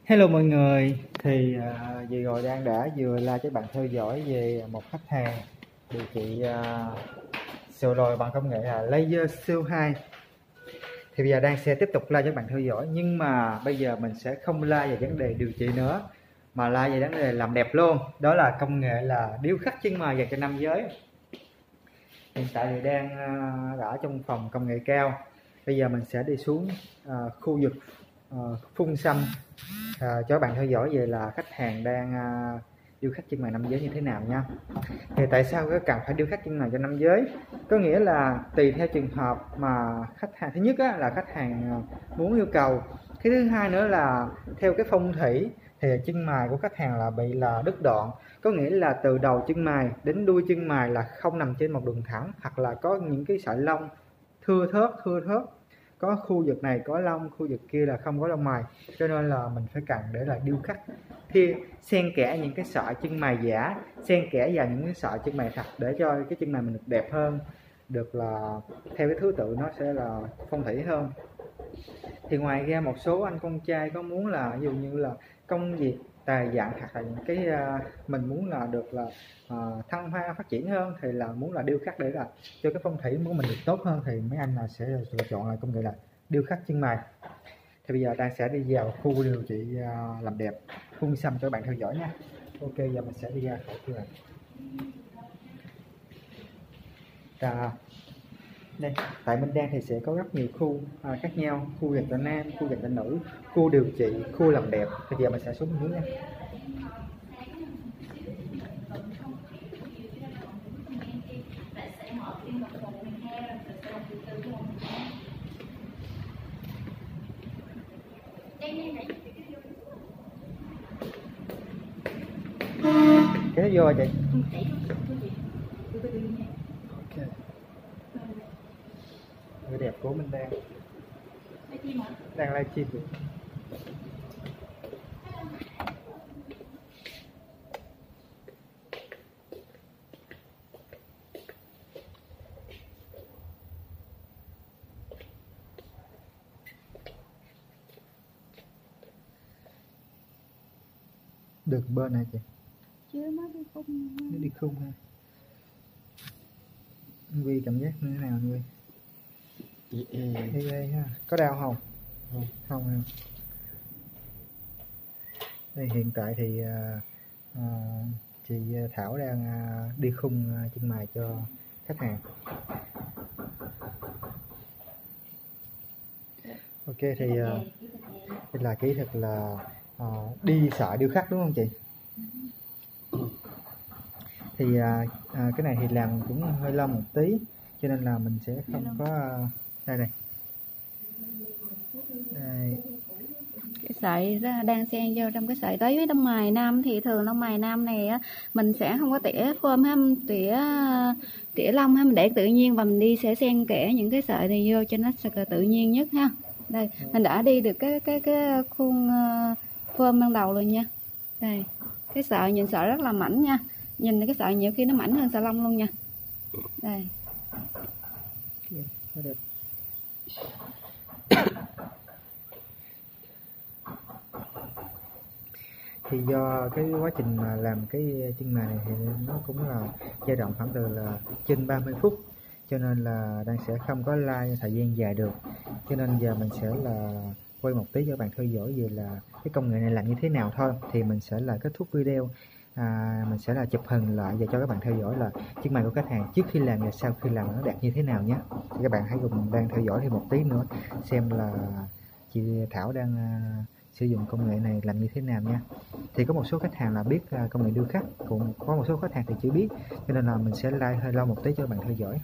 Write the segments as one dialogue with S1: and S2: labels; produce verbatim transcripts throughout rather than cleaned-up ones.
S1: Hello mọi người, thì uh, vừa rồi đang đã vừa like cho bạn theo dõi về một khách hàng điều trị uh, sửa rồi bằng công nghệ là laser siêu hai. Thì bây giờ đang sẽ tiếp tục like cho bạn theo dõi, nhưng mà bây giờ mình sẽ không like về vấn đề điều trị nữa, mà like về vấn đề làm đẹp luôn. Đó là công nghệ là điêu khắc chân mày dành cho nam giới. Hiện tại thì đang uh, ở trong phòng công nghệ cao. Bây giờ mình sẽ đi xuống uh, khu vực uh, phun xăm À, cho bạn theo dõi về là khách hàng đang à, điêu khắc chân mày nam giới như thế nào nha. Thì tại sao có cần phải điêu khắc chân mày cho nam giới? Có nghĩa là tùy theo trường hợp mà khách hàng, thứ nhất á, là khách hàng muốn yêu cầu, cái thứ hai nữa là theo cái phong thủy thì chân mày của khách hàng là bị là đứt đoạn, có nghĩa là từ đầu chân mày đến đuôi chân mày là không nằm trên một đường thẳng, hoặc là có những cái sợi lông thưa thớt thưa thớt có khu vực này có lông, khu vực kia là không có lông mày, cho nên là mình phải cần để là điêu khắc thì xen kẽ những cái sợi chân mày giả, xen kẽ vào những cái sợi chân mày thật để cho cái chân mày mình được đẹp hơn, được là theo cái thứ tự nó sẽ là phong thủy hơn. Thì ngoài ra một số anh con trai có muốn là ví dụ như là công việc tài vận hoặc là những cái uh, mình muốn là được là uh, thăng hoa phát triển hơn, thì là muốn là điêu khắc để là cho cái phong thủy của mình được tốt hơn, thì mấy anh là sẽ lựa chọn là công nghệ là điêu khắc chân mày. Thì bây giờ đang sẽ đi vào khu điều trị uh, làm đẹp phun xăm cho các bạn theo dõi nha. Ok, giờ mình sẽ đi ra khỏi cửa. À, đây tại Minh Đan thì sẽ có rất nhiều khu à, khác nhau, khu dành cho nam, khu dành cho nữ, khu điều trị, khu làm đẹp. Thì giờ mình sẽ xuống dưới nha. Cái nó vô rồi chị. Ok. Người đẹp của Minh Đan đang livestream được. Được bên này chị.
S2: Chứ nó đi khung.
S1: Nó đi khung ha. Vi cảm giác như thế nào Vi? Ê, ê, ha. Có đau không? Không, không không. Đây, hiện tại thì uh, uh, chị Thảo đang uh, đi khung uh, chân mày cho khách hàng. Ok thì uh, đây là kỹ thuật là uh, đi sợi điêu khắc đúng không chị? Thì uh, uh, cái này thì làm cũng hơi lâu một tí, cho nên là mình sẽ không có uh, đây này. Đây.
S2: Cái sợi đang xen vô trong cái sợi tới với lông mày nam, thì thường lông mày nam này á mình sẽ không có tỉa phơm ha, tỉa tỉa lông ha, mình để tự nhiên và mình đi sẽ xen kẽ những cái sợi này vô cho nó tự nhiên nhất ha. Đây mình đã đi được cái cái cái khuôn phơm ban đầu rồi nha. Đây cái sợi nhìn sợi rất là mảnh nha, nhìn cái sợi nhiều khi nó mảnh hơn sợi lông luôn nha. Đây
S1: okay, thì do cái quá trình mà làm cái chân mày này thì nó cũng là giai đoạn khoảng từ là trên ba mươi phút, cho nên là đang sẽ không có like thời gian dài được, cho nên giờ mình sẽ là quay một tí cho bạn theo dõi về là cái công nghệ này làm như thế nào thôi. Thì mình sẽ là kết thúc video, à, mình sẽ là chụp hình lại và cho các bạn theo dõi là chân mày của khách hàng trước khi làm và sau khi làm nó đạt như thế nào nhé. Thì các bạn hãy cùng đang theo dõi thêm một tí nữa xem là chị Thảo đang uh, sử dụng công nghệ này làm như thế nào nha. Thì có một số khách hàng là biết uh, công nghệ điêu khắc, cũng có một số khách hàng thì chưa biết, cho nên là mình sẽ like hơi lâu một tí cho các bạn theo dõi.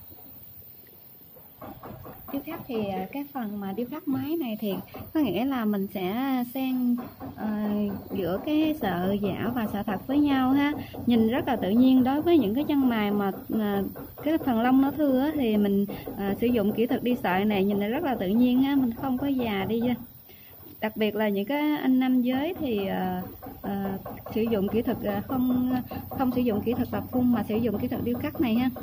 S2: Điêu khắc thì cái phần mà điêu khắc máy này thì có nghĩa là mình sẽ xen uh, giữa cái sợi giả và sợi thật với nhau ha, nhìn rất là tự nhiên. Đối với những cái chân mày mà uh, cái phần lông nó thưa á, thì mình uh, sử dụng kỹ thuật đi sợi này nhìn rất là tự nhiên ha, mình không có già đi. Đặc biệt là những cái anh nam giới thì uh, uh, sử dụng kỹ thuật uh, không không sử dụng kỹ thuật tập phun mà sử dụng kỹ thuật điêu khắc này ha.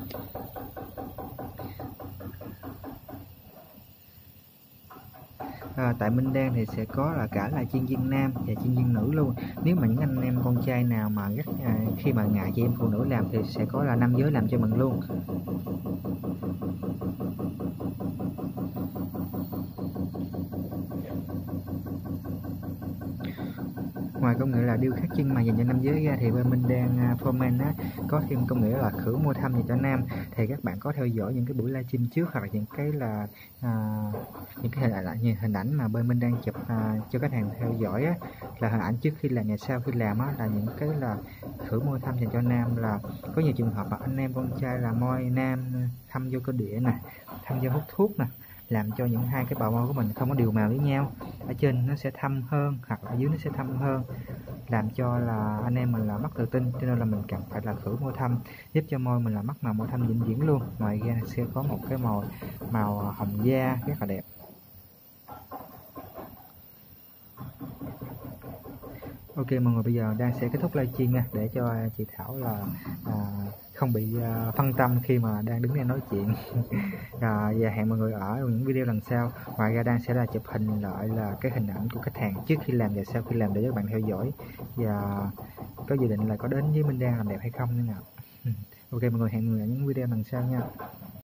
S1: à, tại Minh Đan thì sẽ có là cả là chuyên viên nam và chuyên viên nữ luôn. Nếu mà những anh em con trai nào mà rất à, khi mà ngại chị em phụ nữ làm thì sẽ có là nam giới làm cho mình luôn. Ngoài công nghệ là điêu khắc chân mày dành cho nam giới ra thì bên Minh Đan uh, Foreman á, có thêm công nghệ là khử môi thâm dành cho nam. Thì các bạn có theo dõi những cái buổi livestream trước hoặc là những cái là uh, những cái hình ảnh, như hình ảnh mà bên Minh Đan chụp uh, cho khách hàng theo dõi á, là hình ảnh trước khi làm và sau khi làm á, là những cái là khử môi thâm dành cho nam. Là có nhiều trường hợp mà anh em con trai là môi nam thâm vô cơ địa nè, thâm vô hút thuốc nè, làm cho những hai cái bào môi của mình không có đều màu với nhau, ở trên nó sẽ thâm hơn hoặc ở dưới nó sẽ thâm hơn, làm cho là anh em mình là mất tự tin. Cho nên là mình cần phải là khử môi thâm giúp cho môi mình là mất màu môi thâm vĩnh viễn luôn. Ngoài ra sẽ có một cái màu màu hồng da rất là đẹp. Ok mọi người, bây giờ đang sẽ kết thúc livestream nha, để cho chị Thảo là à, không bị uh, phân tâm khi mà đang đứng đây nói chuyện. À, và hẹn mọi người ở những video lần sau. Ngoài ra đang sẽ là chụp hình lại là cái hình ảnh của khách hàng trước khi làm và sau khi làm để các bạn theo dõi, và có dự định là có đến với Minh Đan làm đẹp hay không nữa nào. Ok mọi người, hẹn mọi người ở những video lần sau nha.